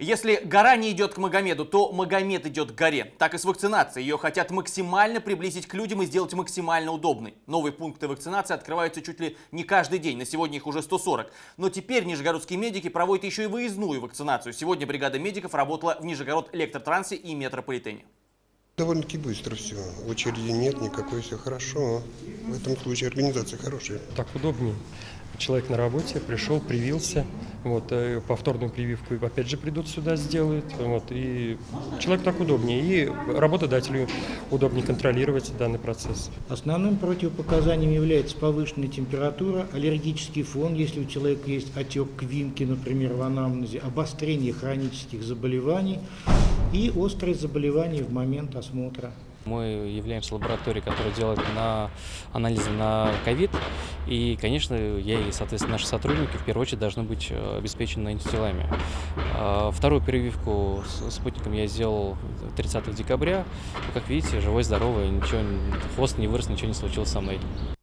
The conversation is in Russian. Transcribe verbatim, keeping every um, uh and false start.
Если гора не идет к Магомеду, то Магомед идет к горе. Так и с вакцинацией. Ее хотят максимально приблизить к людям и сделать максимально удобной. Новые пункты вакцинации открываются чуть ли не каждый день. На сегодня их уже сто сорок. Но теперь нижегородские медики проводят еще и выездную вакцинацию. Сегодня бригада медиков работала в Нижегород-Электротрансе и метрополитене. Довольно-таки быстро все. Очереди нет никакой, все хорошо. В этом случае организация хорошая. Так удобнее. Человек на работе пришел, привился, вот, повторную прививку опять же придут сюда, сделают, вот, и человек так удобнее, и работодателю удобнее контролировать данный процесс. Основным противопоказанием является повышенная температура, аллергический фон, если у человека есть отек квинки, например, в анамнезе, обострение хронических заболеваний и острые заболевания в момент осмотра. Мы являемся лабораторией, которая делает на анализы на ковид. И, конечно, я и, соответственно, наши сотрудники в первую очередь должны быть обеспечены антителами. Вторую прививку спутником я сделал тридцатого декабря. Как видите, живой, здоровый, ничего, хвост не вырос, ничего не случилось со мной.